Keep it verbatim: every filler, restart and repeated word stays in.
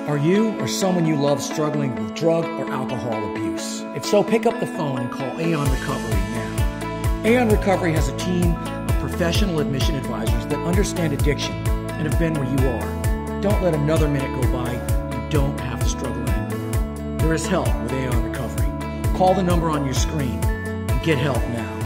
Are you or someone you love struggling with drug or alcohol abuse? If so, pick up the phone and call AION Recovery now. AION Recovery has a team of professional admission advisors that understand addiction and have been where you are. Don't let another minute go by. You don't have to struggle anymore. There is help with AION Recovery. Call the number on your screen and get help now.